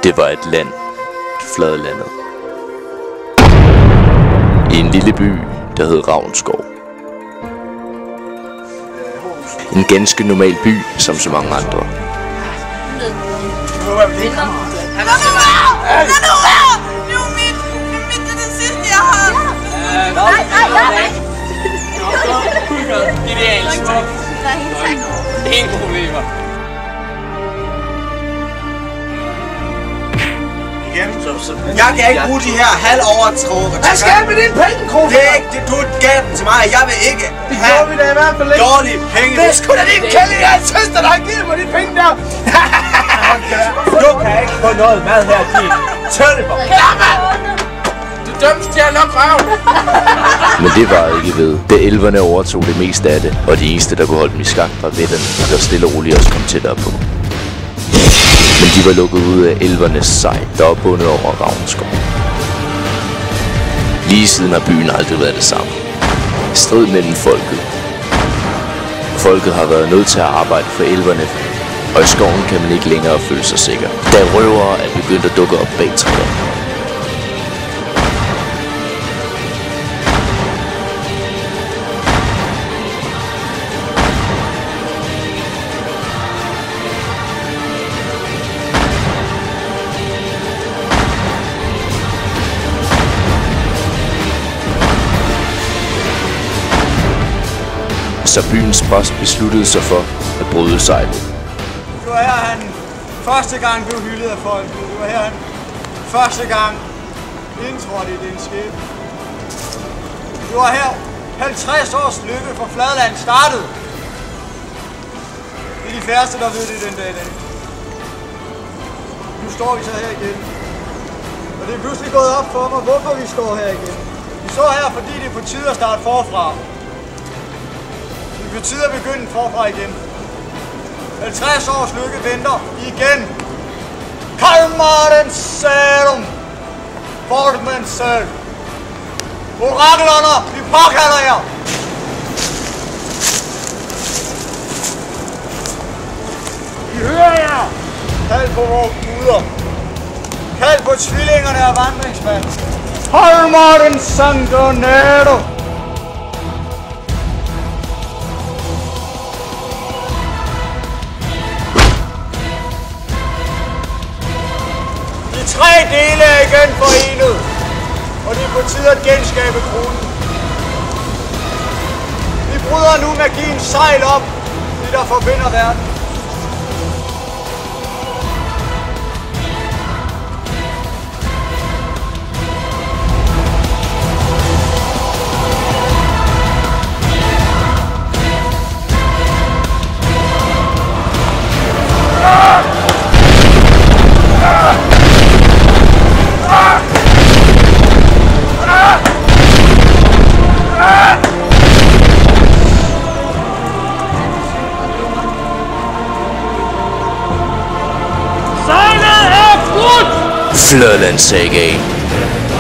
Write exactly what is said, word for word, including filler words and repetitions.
Det var et land, Fladlandet. I en lille by, der hed Ravnskov. En ganske normal by, som så mange andre. Lad nu være! Lad nu være! Det er jo mit! Det er mit, det er det sidste, jeg har! Nej, nej, nej! Idealt. Ingen problemer. Jeg kan ikke bruge de her halv overtrådte. Hvad skal jeg med dine penge, Kroner? Det er ikke det, du gav dem til mig. Jeg vil ikke Det have gjorde vi da i hvert fald ikke. dårlige penge. Det er sgu da din kælling af en søster, der har givet mig de penge der. Du kan ikke få noget mad her, din tønneborg. Du dømmes til at lukke røven. Men det var ikke ved, da elverne overtog det meste af det, og de eneste, der kunne holde dem i skak, var vætterne, der stille og roligt også kom tættere på. Men de var lukket ud af elvernes sejl, der var bundet over Ravnskov. Lige siden har byen aldrig været det samme. Strid mellem folket. Folket har været nødt til at arbejde for elverne, og i skoven kan man ikke længere føle sig sikker, da røvere er begyndt at dukke op bag træerne. Så byens præst besluttede sig for at bryde sejlet. Det var her, han første gang blev hyldet af folket. Det var her, han første gang indtrådte i den skæbne. Det var her, halvtreds års lykke for Fladland startede. Det er de færreste, der ved det den dag i dag. Nu står vi så her igen. Og det er pludselig gået op for mig, hvorfor vi står her igen. Vi står her, fordi det er på tide at starte forfra. Det betyder at begynde forfra igen. halvtreds års lykke venter igen. Kalmaren serum. Formen selv. Oraklerne, vi påkalder jer. Vi hører jer. Kald på vores guder. Kald på tvillingerne af vandringsmand. Kalmaren sangonero. Tre dele er igen forenet, og det er på tide at genskabe kronen. Vi bryder nu magiens sejl op, det der forbinder verden. Fladland Sagaen.